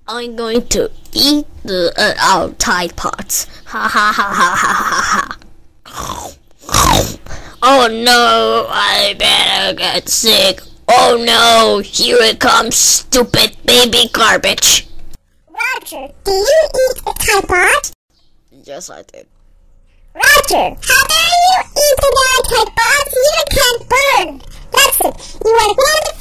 I'm going to eat our Tide Pods. Ha ha ha ha ha ha ha. Oh no, I better get sick. Oh no, here it comes, stupid baby garbage. Roger, do you eat a Tide Pod? Yes, I did. Roger, how dare you eat the Tide Pods? You can't burn. That's it. You are wonderful.